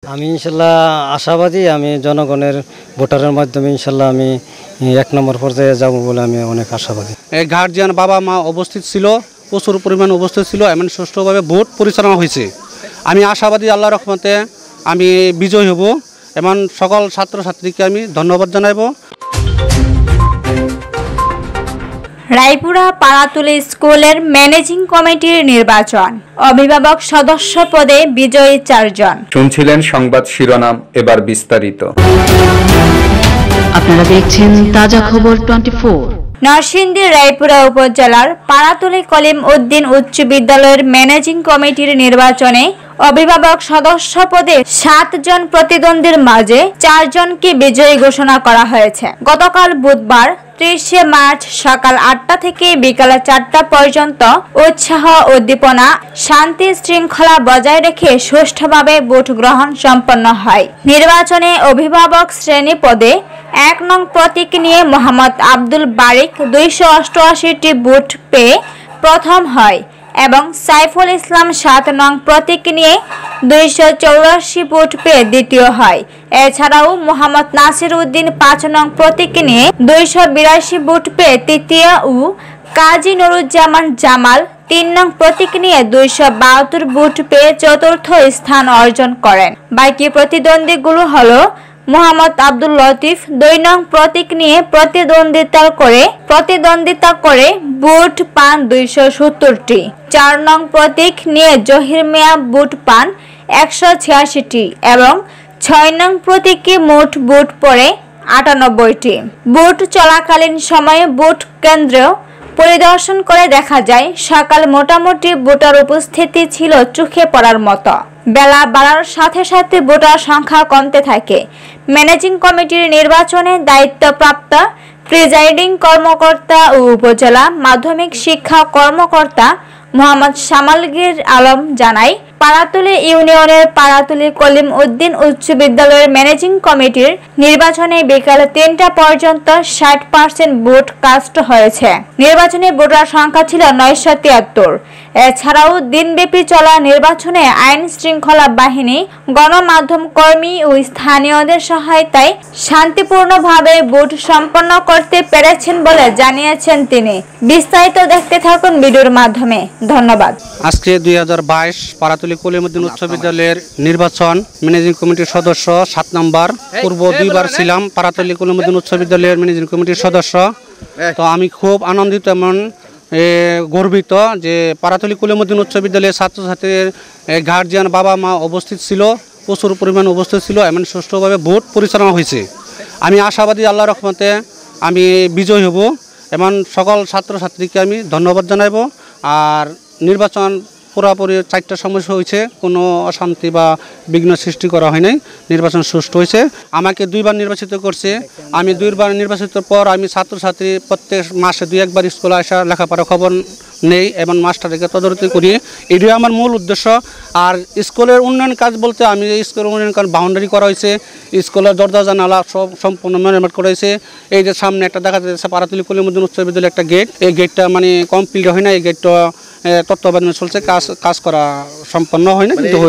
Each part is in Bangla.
আমি ইনশাল্লাহ আশাবাদী, আমি জনগণের ভোটারের মাধ্যমে ইনশাল্লাহ আমি 1 নম্বর পর্যায়ে যাব বলে আমি অনেক আশাবাদী। গার্জিয়ান বাবা মা উপস্থিত ছিল, প্রচুর পরিমাণ উপস্থিত ছিল, এমন সুষ্ঠুভাবে ভোট পরিচালনা হয়েছে। আমি আশাবাদী আল্লাহর রহমতে আমি বিজয় হব, এমন সকল ছাত্রছাত্রীকে আমি ধন্যবাদ জানাইব। রায়পুরা পাড়াতুলি স্কুলের ম্যানেজিং কমিটির নির্বাচন, অভিভাবক সদস্য পদে বিজয়ী 4 জন। শুনছিলেন সংবাদ শিরোনাম, এবার বিস্তারিত। আপনারা দেখছেন তাজা খবর 24। নরসিংদী রায়পুরা উপজেলার পাড়াতুলি কলিম উদ্দিন উচ্চ বিদ্যালয়ের ম্যানেজিং কমিটির নির্বাচনে অভিভাবক সদস্য পদে 7 জন প্রতিদ্বন্দ্বীর মাঝে 4 জনকে বিজয়ী ঘোষণা করা হয়েছে। গতকাল বুধবার 30 মার্চ সকাল 8টা থেকে বিকাল 4টা পর্যন্ত উৎসাহ উদ্দীপনা শান্তি শৃঙ্খলা বজায় রেখে সুষ্ঠুভাবে ভোট গ্রহণ সম্পন্ন হয়। নির্বাচনে অভিভাবক শ্রেণী পদে 1 নং প্রতীক নিয়ে মোহাম্মদ আব্দুল বারিক 288টি ভোট পেয়ে প্রথম হয় এবং সাইফুল ইসলাম 7 নং প্রতীক নিয়ে 284 ভোট পেয়ে দ্বিতীয় হয়। এছাড়াও মোহাম্মদ নাসির উদ্দিন 5 নং প্রতীক নিয়ে 282 ভোট পেয়ে তৃতীয় ও কাজী নুরুজ্জামান জামাল 3 নং প্রতীক নিয়ে 272 ভোট পেয়ে চতুর্থ স্থান অর্জন করেন। বাকি প্রতিদ্বন্দ্বীগুলো হলো মোহাম্মদ আব্দুল লতিফ 2 নং প্রতীক নিয়ে প্রতিদ্বন্দ্বিতা করে ভোট পান 270টি। 4 নং প্রতীক নিয়ে জহির মিয়া ভোট পান 186টি এবং 6 নং প্রতীকে মোট ভোট পড়ে 98টি। ভোট চলাকালীন সময়ে ভোট কেন্দ্র পরিদর্শন করে দেখা যায় সকাল মোটামুটি ভোটার উপস্থিতি ছিল চোখে পড়ার মতো। বেলা বাড়ার সাথে সাথে ভোটার সংখ্যা কমতে থাকে। ম্যানেজিং কমিটির নির্বাচনে দায়িত্বপ্রাপ্ত প্রিজাইডিং কর্মকর্তা ও উপজেলা মাধ্যমিক শিক্ষা কর্মকর্তা মোহাম্মদ শামালগীর আলম জানায়, পাড়াতুলি ইউনিয়নের পাড়াতুলি কলিম উদ্দিন উচ্চ বিদ্যালয়ের ম্যানেজিং কমিটির নির্বাচনে বিকাল 3টা পর্যন্ত 60% ভোট কাস্ট হয়েছে। নির্বাচনে ভোটার সংখ্যা ছিল 973। এছাড়াও দিনব্যাপী চলা নির্বাচনে আইন শৃঙ্খলা বাহিনী, গণমাধ্যম কর্মী ও স্থানীয়দের সহায়তায় শান্তিপূর্ণভাবে ভোট সম্পন্ন করতে পেরেছেন বলে জানিয়েছেন তিনি। বিস্তারিত দেখতে থাকুন ভিডিওর মাধ্যমে। ধন্যবাদ। আজকে 2022 পাড়াতুলি কলিম উদ্দিন উচ্চ বিদ্যালয়ের নির্বাচন ম্যানেজিং কমিটির সদস্য 7 নম্বর। পূর্ব 2বার ছিলাম পাড়াতুলি কলিম উদ্দিন উচ্চ বিদ্যালয়ের ম্যানেজিং কমিটির সদস্য। তো আমি খুব আনন্দিত এবং গর্বিত যে পাড়াতুলি কলিম উদ্দিন উচ্চ বিদ্যালয়ের ছাত্রছাত্রীর গার্জিয়ান বাবা মা উপস্থিত ছিল, প্রচুর পরিমাণ উপস্থিত ছিল, এমন সুষ্ঠুভাবে ভোট পরিচালনা হয়েছে। আমি আশাবাদী আল্লাহর রহমতে আমি বিজয় হব, এমন সকল ছাত্রছাত্রীকে আমি ধন্যবাদ জানাইব। আর নির্বাচন পুরোপুরি 4টা সমস্যা হয়েছে, কোনো অশান্তি বা বিঘ্ন সৃষ্টি করা হয় নাই, নির্বাচন সুষ্ঠু হয়েছে। আমাকে 2বার নির্বাচিত করছে। আমি 2বার নির্বাচিতের পর আমি ছাত্রছাত্রী প্রত্যেক মাসে 2-1 বার স্কুলে আসা লেখাপড়া খবর নেই এবং মাস্টারকে তদারকি করি, এটাই আমার মূল উদ্দেশ্য। আর স্কুলের উন্নয়ন কাজ বলতে আমি স্কুলের উন্নয়ন কাজ বাউন্ডারি করা হয়েছে, স্কুলের দরজা জানালা সব সম্পূর্ণ মেরামত করা হয়েছে। এই যে সামনে একটা দেখা যাচ্ছে পাড়াতুলি কলিম উদ্দিন উচ্চ বিদ্যালয়ের একটা গেট, এই গেটটা মানে কমপ্লিট হয় না, এই গেটটা তত্ত্বাবধানে চলছে, কাজ করা সম্পন্ন হয় না, কিন্তু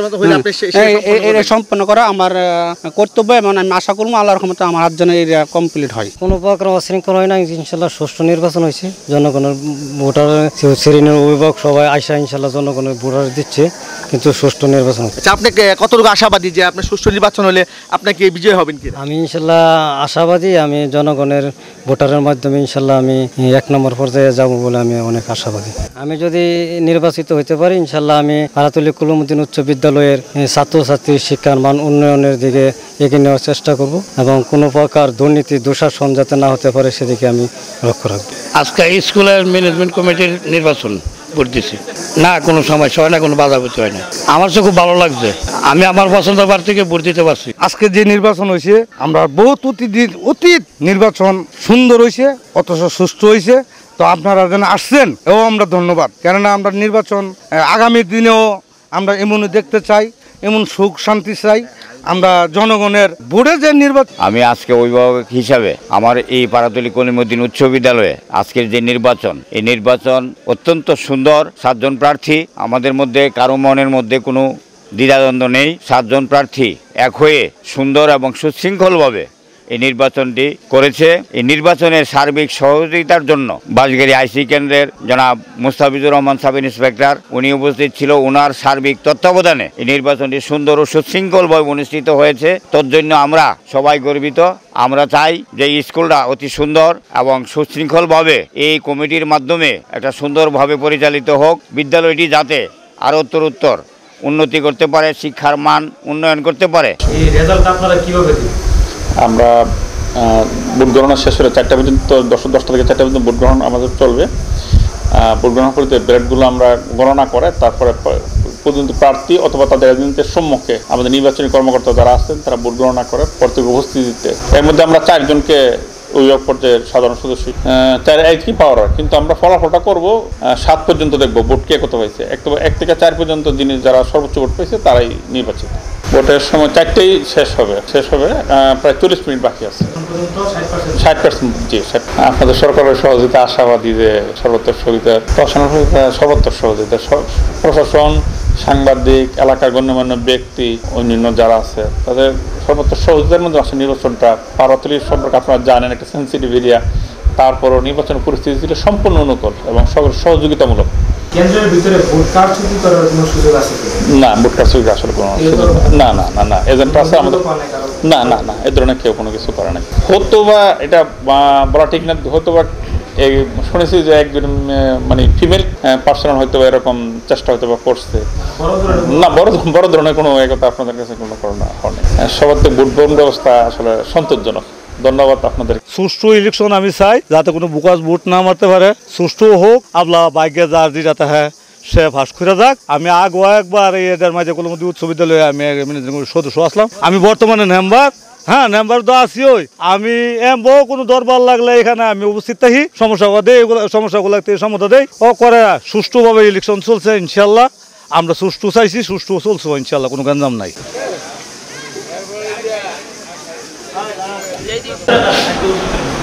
সম্পন্ন করা আমার কর্তব্য এবং আমি আশা করবো আল্লাহর রহমতে আমার হাত যেন এরিয়া কমপ্লিট হয়। কোনো প্রকার অশৃঙ্খল হয় না, ইনশাল্লাহ সুষ্ঠু নির্বাচন হয়েছে। জনগণের ভোটার শ্রেণীর অভিভাবক সবাই আশা ইনশাল্লাহ জনগণের ভোটার দিচ্ছে, কিন্তু সুষ্ঠু নির্বাচন হচ্ছে। আপনি কতটুকু আশাবাদী যে আপনার সুষ্ঠু নির্বাচন হলে আপনাকে বিজয় হবেন কি? আমি ইনশাল্লাহ আশাবাদী, আমি জনগণের ভোটারের মাধ্যমে ইনশাল্লাহ আমি 1 নম্বর পর্যায়ে যাব বলে আমি অনেক আশাবাদী। আমি যদি নির্বাচিত হতে পারি ইনশাল্লাহ আমি পাড়াতুলি কলিম উদ্দিন উচ্চ বিদ্যালয়ের ছাত্রছাত্রীর শিক্ষার মান উন্নয়নের দিকে এগিয়ে নেওয়ার চেষ্টা করব এবং কোনো প্রকার দুর্নীতি দুঃশাসন যাতে না হতে পারে সেদিকে আমি লক্ষ্য রাখবো। আজকে স্কুলের ম্যানেজমেন্ট কমিটির নির্বাচন করতেছি, না কোনো সমস্যা হয় না, কোনো বাধাবিঘ্ন হয় না। আমার তো খুব ভালো লাগছে, আমি আমার পছন্দ প্রার্থীকে ভোট দিতে পারছি। আজকে যে নির্বাচন হয়েছে আমরা বহুত অতীত নির্বাচন সুন্দর হয়েছে, অথচ সুষ্ঠু হয়েছে। তো আপনারা যেন আসছেন এবং আমরা ধন্যবাদ, কেননা আমরা নির্বাচন আগামী দিনেও আমরা এমনই দেখতে চাই, এমন সুখ শান্তি চাই। আমরা জনগণের ভোটে যে নির্বাচন, আমি আজকে অভিভাবক হিসাবে আমার এই পাড়াতুলি কলিম উদ্দিন উচ্চ বিদ্যালয়ে আজকের যে নির্বাচন, এই নির্বাচন অত্যন্ত সুন্দর। 7 জন প্রার্থী, আমাদের মধ্যে কারো মনের মধ্যে কোনো দ্বিধাদ্বন্দ্ব নেই। 7 জন প্রার্থী এক হয়ে সুন্দর এবং সুশৃঙ্খলভাবে এই নির্বাচনটি করেছে। এই নির্বাচনের সার্বিক সহযোগিতার জন্য বাঁশগাড়ি আইসি কেন্দ্রের জনাব মুস্তাফিজুর রহমান সাব ইন্সপেক্টর উনি উপস্থিত ছিল। ওনার সার্বিক তত্ত্বাবধানে এই নির্বাচনটি সুন্দর ও সুশৃঙ্খলভাবে অনুষ্ঠিত হয়েছে। তোর জন্য আমরা সবাই গর্বিত। আমরা চাই যে এই স্কুলটা অতি সুন্দর এবং সুশৃঙ্খলভাবে এই কমিটির মাধ্যমে একটা সুন্দরভাবে পরিচালিত হোক। বিদ্যালয়টি যাতে আরও উত্তরোত্তর উন্নতি করতে পারে, শিক্ষার মান উন্নয়ন করতে পারে। এই রেজাল্ট আপনারা কিভাবে দিন? আমরা ভোট গণনা শেষ হলে 4টা পর্যন্ত 10টা থেকে 4টা পর্যন্ত ভোট গ্রহণ আমাদের চলবে। ভোট গ্রহণ করতে ব্যালটগুলো আমরা গণনা করে তারপরে পর্যন্ত প্রার্থী অথবা তাদের এজেন্টের সম্মুখে আমাদের নির্বাচনী কর্মকর্তা যারা আছেন তারা ভোট গণনা করে প্রত্যেক উপস্থিতিতে। এর মধ্যে আমরা 4 জনকে অভিভাবক পর্যায়ের সাধারণ সদস্য 4 একই পাওয়ার হয়, কিন্তু আমরা ফলাফলটা করব 7 পর্যন্ত দেখবো ভোট কে কত হয়েছে। 1 থেকে 4 পর্যন্ত যিনি যারা সর্বোচ্চ ভোট পেয়েছে তারাই নির্বাচিত। ভোটের সময় 4টেই শেষ হবে প্রায় 40 মিনিট বাকি আছে। 60%। জি, আপনাদের সরকারের সহযোগিতা আশাবাদী যে সর্বোত্তর সহযোগিতা, সর্বোত্তর সহযোগিতা প্রশাসন, সাংবাদিক, এলাকার গণ্যমান্য ব্যক্তি, অন্যান্য যারা আছে তাদের সর্বোত্তর সহযোগিতার মধ্যে আসলে নির্বাচনটা পারাতলির সম্পর্কে আপনারা জানেন একটা সেন্সিটিভ এরিয়া। তারপরও নির্বাচন পরিস্থিতি ছিল সম্পূর্ণ অনুকূল এবং সহযোগিতামূলক। কেন্দ্রের ভিতরে ভোট কারচুপি করার কোনো সুযোগ আছে না? ভোট কারচুপি আসলে কোনো সুযোগ না। এজেন্ট আছে আমাদের। না এ ধরনের কেউ কোনো কিছু করে নাই। হয়তো বা এটা বলা ঠিক না, হয়তো বা শুনেছি যে একজন মানে ফিমেল পার্সন হয়তো এরকম চেষ্টা হয়তো বা করছে। না, বড় ধরনের কোনো একতা আপনাদের কাছে কোনো করোনা হয়নি। সবার তো ভোট গ্রহণ ব্যবস্থা আসলে সন্তোষজনক। ধন্যবাদ আপনাদের। সুষ্ঠু ইলেকশন আমি চাই, যাতে কোনো বুকাস ভোট না মারতে পারে। সুষ্ঠু হোক, আল্লাহ ভাগ্যে যার যেটা হ্যাঁ সে ফাঁস করে যাক। আমি একবার এই এদের মাঝে কলমদি উচ্চ বিদ্যালয়ে আমি সদস্য আসলাম। আমি বর্তমানে মেম্বার। নাম্বার তো আছি। আমি বউ কোনো দরবার লাগলে এখানে আমি উপস্থিত থাকি, সমস্যাগুলো সমাধান দেই ও করে। সুষ্ঠুভাবে ইলেকশন চলছে ইনশাল্লাহ। আমরা সুষ্ঠু চাইছি, সুষ্ঠু চলছে ইনশাল্লাহ, কোনো গঞ্জাম নাই।